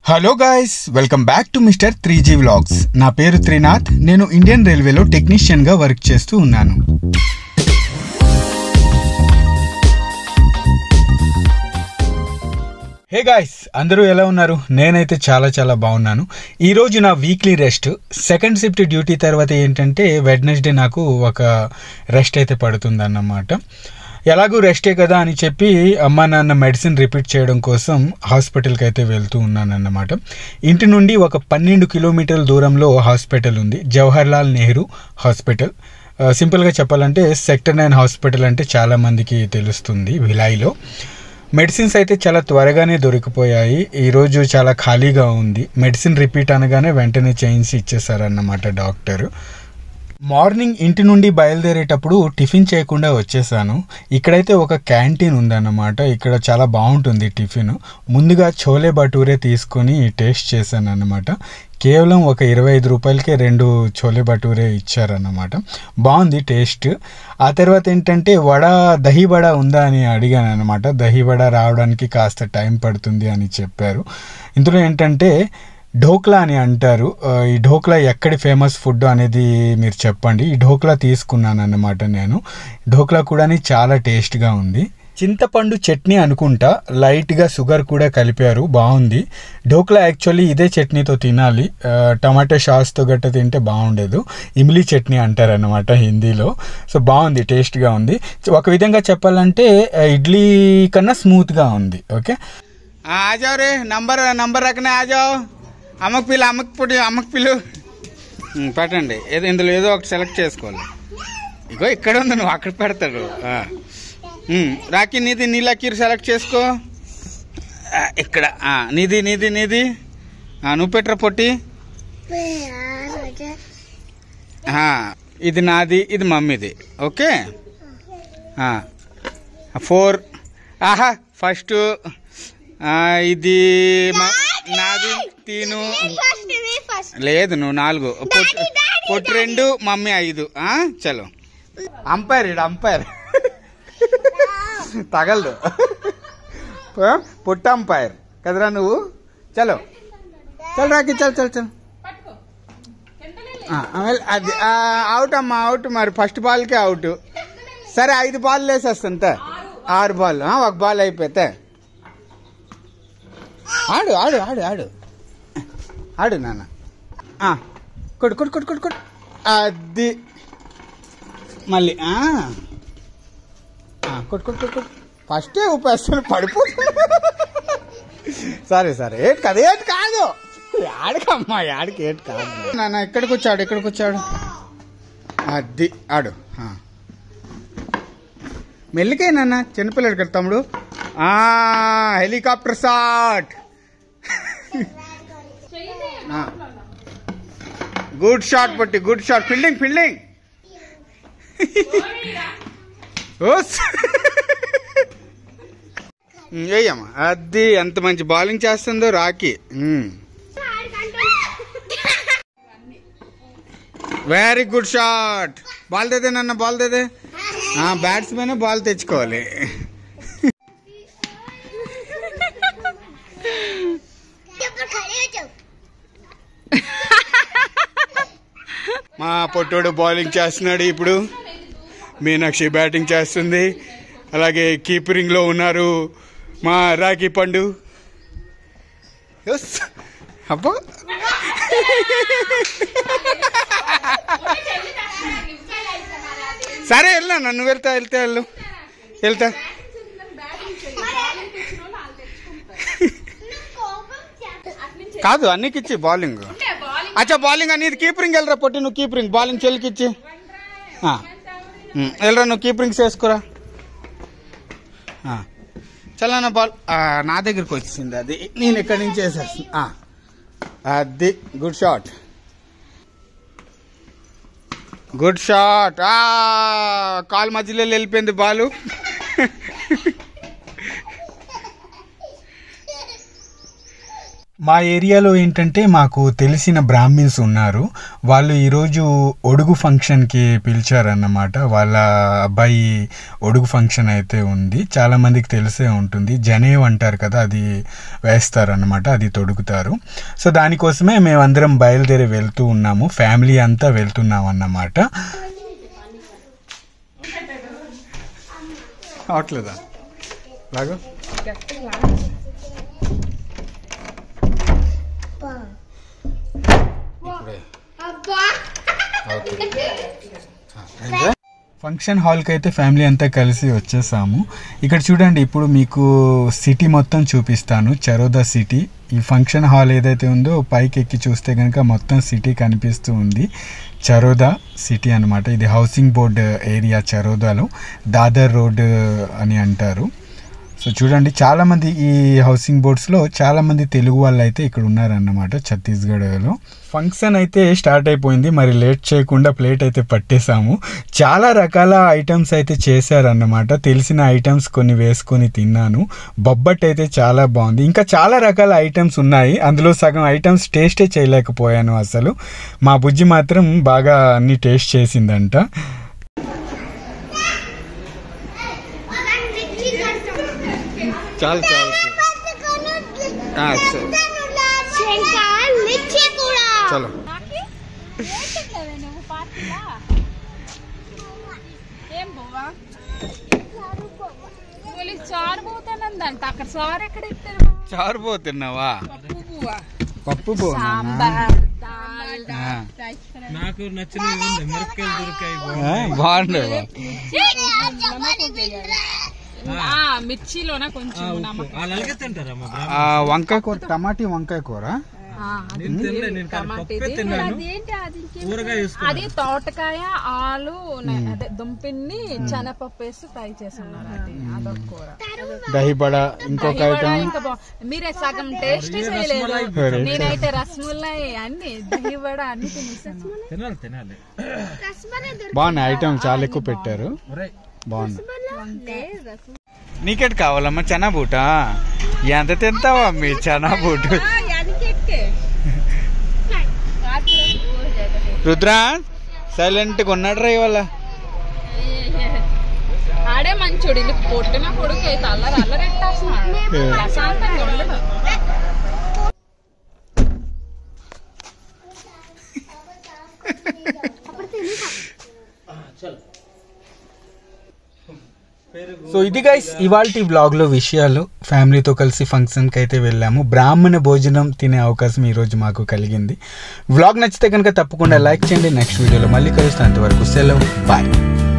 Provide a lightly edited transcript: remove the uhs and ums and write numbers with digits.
Hello guys, welcome back to mister 3G vlogs. నా పేరు త్రినాథ్. నేను ఇండియన్ రైల్వేలో టెక్నీషియన్గా వర్క్ చేస్తూ ఉన్నాను. హే గాయ్స్, అందరూ ఎలా ఉన్నారు? నేనైతే చాలా బాగున్నాను. ఈరోజు నా weekly rest. Second shift duty తర్వాత ఏంటంటే వెడ్నెస్డే నాకు ఒక రెస్ట్ అయితే పడుతుందన్నమాట. ఎలాగూ రెస్టే కదా అని చెప్పి అమ్మ నాన్న మెడిసిన్ రిపీట్ చేయడం కోసం హాస్పిటల్కి అయితే వెళ్తూ ఉన్నానన్నమాట. ఇంటి నుండి ఒక 12 కిలోమీటర్ల దూరంలో హాస్పిటల్ ఉంది, జవహర్లాల్ నెహ్రూ హాస్పిటల్. సింపుల్గా చెప్పాలంటే సెక్టర్ 9 హాస్పిటల్ అంటే చాలామందికి తెలుస్తుంది. భిలాయిలో మెడిసిన్స్ అయితే చాలా త్వరగానే దొరికిపోయాయి. ఈరోజు చాలా ఖాళీగా ఉంది. మెడిసిన్ రిపీట్ అనగానే వెంటనే చేయించి ఇచ్చేసారన్నమాట డాక్టరు. మార్నింగ్ ఇంటి నుండి బయలుదేరేటప్పుడు టిఫిన్ చేయకుండా వచ్చేసాను. ఇక్కడైతే ఒక క్యాంటీన్ ఉందన్నమాట. ఇక్కడ చాలా బాగుంటుంది టిఫిన్. ముందుగా చోలే భటూరే తీసుకొని టేస్ట్ చేశాను అన్నమాట. కేవలం ఒక 25 రూపాయలకే 2 చోలే భటూరే ఇచ్చారన్నమాట. బాగుంది టేస్ట్. ఆ తర్వాత ఏంటంటే దహీ వడ ఉందా అని అడిగాను అనమాట. దహీ వడ రావడానికి కాస్త టైం పడుతుంది అని చెప్పారు. ఇందులో ఏంటంటే ఢోక్లా అని అంటారు. ఈ ఢోక్లా ఎక్కడి ఫేమస్ ఫుడ్ అనేది మీరు చెప్పండి. ఈ ఢోక్లా తీసుకున్నాను అన్నమాట నేను. ఢోక్లా కూడా చాలా టేస్ట్గా ఉంది. చింతపండు చట్నీ అనుకుంటా, లైట్గా షుగర్ కూడా కలిపారు. బాగుంది ఢోక్లా. యాక్చువల్లీ ఇదే చట్నీతో తినాలి. టమాటా సాస్తో గట్ట తింటే బాగుండేదు. ఇమ్లీ చట్నీ అంటారన్నమాట హిందీలో. సో బాగుంది, టేస్ట్గా ఉంది. ఒక విధంగా చెప్పాలంటే ఇడ్లీ కన్నా స్మూత్గా ఉంది. ఓకే, ఆజావు రే, నంబర్ రకనే ఆజావు. అమ్మకు పిల్లు పెట్టండి. ఇందులో ఏదో ఒకటి సెలెక్ట్ చేసుకోవాలి. ఇగో ఇక్కడ ఉంది, నువ్వు అక్కడ పెడతాడు. రాకి నీ లక్కీర్ సెలెక్ట్ చేసుకో. ఇక్కడ నీది నువ్వు పెట్టరా పొట్టి. ఇది నాది, ఇది మమ్మీది. ఓకే 4. ఆహా, ఫస్ట్ ఇది నాది. తీను లేదు, నువ్వు 4. పొట్టు 2, మమ్మీ 5. చలో. అంపైర్ అంపైర్ తగలదు. పొట్టు అంపైర్ కదరా నువ్వు. చలో రాకి, చల్ అది అవుట్ అమ్మా, అవుట్. మరి ఫస్ట్ బాల్కే అవుట్. సరే 5 బాల్ వేసేస్తా. 6 బాల్. ఒక బాల్ అయిపోతే ఆడు నాన్న. కొట్టు. అది మళ్ళీ కొట్టు. ఫస్టే ఊపేస్తాను, పడిపోతుంది. సరే ఏటి కాదు. ఆడికమ్మా, ఆడికి ఏటి కాదు నాన్న. ఇక్కడికి వచ్చాడు. అది ఆడు. మెల్లికే నాన్న, చిన్నపిల్లడు కదా తమ్ముడు. Helicopter shot. గుడ్ షాట్ పట్టి, గుడ్ షాట్. ఫీల్డింగ్ ఏయమ్మా, అది ఎంత మంచి బౌలింగ్ చేస్తుందో రాకి. Very good shot. బాల్ దేదే నాన్న, బాల్ దేదే. బ్యాట్స్మెన్ బాల్ తెచ్చుకోవాలి. మా పొట్టోడు బౌలింగ్ చేస్తున్నాడు ఇప్పుడు. మీనాక్షి బ్యాటింగ్ చేస్తుంది. అలాగే కీపరింగ్ లో ఉన్నారు మా రాఖీ పండు. అబ్బో, సరే వెళ్ళా, నన్ను వెళ్తా. కాదు, అన్నికిచ్చి బౌలింగ్. అచ్చా, బౌలింగ్ అనేది కీపరింగ్ వెళ్ళరా పొట్టి. నువ్వు కీపరింగ్, బౌలింగ్ చెల్లికిచ్చి వెళ్ళరా. నువ్వు కీపరింగ్ చేసుకురా. చల్లన్న బాల్ నా దగ్గరికి వచ్చేసింది. అది నేను ఇక్కడి నుంచి వేసేస్తాను. అది గుడ్ షాట్. కాలు మధ్యలో వెళ్ళిపోయింది బాలు. మా ఏరియాలో ఏంటంటే మాకు తెలిసిన బ్రాహ్మిన్స్ ఉన్నారు. వాళ్ళు ఈరోజు ఒడుగు ఫంక్షన్కి పిలిచారన్నమాట. వాళ్ళ అబ్బాయి ఒడుగు ఫంక్షన్ అయితే ఉంది. చాలామందికి తెలిసే ఉంటుంది, జనేవ్ అంటారు కదా, అది వేస్తారన్నమాట, అది తొడుగుతారు. సో దానికోసమే మేమందరం బయలుదేరి వెళ్తూ ఉన్నాము, ఫ్యామిలీ అంతా వెళ్తున్నాం అన్నమాట. అవట్లేదా లాగా ఫంక్షన్ హాల్కి అయితే ఫ్యామిలీ అంతా కలిసి వచ్చేసాము. ఇక్కడ చూడండి, ఇప్పుడు మీకు సిటీ మొత్తం చూపిస్తాను, చరోదా సిటీ. ఈ ఫంక్షన్ హాల్ ఏదైతే ఉందో పైకి ఎక్కి చూస్తే కనుక మొత్తం సిటీ కనిపిస్తూ ఉంది. చరోదా సిటీ అనమాట. ఇది హౌసింగ్ బోర్డ్ ఏరియా చరోదాలో, దాదర్ రోడ్ అని అంటారు. సో చూడండి, చాలామంది ఈ హౌసింగ్ బోర్డ్స్లో చాలామంది తెలుగు వాళ్ళు అయితే ఇక్కడ ఉన్నారన్నమాట, ఛత్తీస్గఢ్లో. ఫంక్షన్ అయితే స్టార్ట్ అయిపోయింది. మరి లేట్ చేయకుండా ప్లేట్ అయితే పట్టేశాము. చాలా రకాల ఐటమ్స్ అయితే చేశారన్నమాట. తెలిసిన ఐటమ్స్ కొన్ని వేసుకొని తిన్నాను. బొబ్బట్ అయితే చాలా బాగుంది. ఇంకా చాలా రకాల ఐటమ్స్ ఉన్నాయి. అందులో సగం ఐటమ్స్ టేస్టే చేయలేకపోయాను అసలు. మా బుజ్జి మాత్రం బాగా అన్ని టేస్ట్ చేసిందంట. చాలు చాలు చలో. చారు పోతున్నావా? పప్పు నాకు నచ్చిన మిరపకాయలు దొరికాయి, బాగుండేవా? మిర్చిలోన కొంచెం వంకాయ కూర, టమాటీ వంకాయ కూర. అది తోటకాయ, ఆలు, అదే దుంపిని శనగపప్పు వేసి ఫ్రై చేస్తున్నారు. అదొక కూర. దహిబడ ఇంకొక ఐటమ్. మీరే సగం టేస్ట్ చేయలేదు. నేనైతే రసముల్లాయి అన్ని దహిబడ అన్ని తినాలి. బాగున్నాయి ఐటమ్, చాలా ఎక్కువ పెట్టారు, బాగుంది. నీకెట్ కావాలమ్మా చనా బూట? ఎంత తింటావా మీ చనా బూట? రుద్రా సైలెంట్గా ఉన్నాడు రా ఇవాళ. ఆడే మంచోడు, పొట్టిన కొడుకు అయితే అల్లరి అల్లరెట్టేస్తున్నాడు, ప్రశాంతంగా ఉండదు. సో ఇది గైస్ ఇవాల్టి వ్లాగ్లో విషయాలు. ఫ్యామిలీతో కలిసి ఫంక్షన్కి అయితే వెళ్ళాము. బ్రాహ్మణ భోజనం తినే అవకాశం ఈరోజు మాకు కలిగింది. వ్లాగ్ నచ్చితే కనుక తప్పకుండా లైక్ చేయండి. నెక్స్ట్ వీడియోలో మళ్ళీ కలుస్తాను. అంతవరకు సెలవు, బాయ్.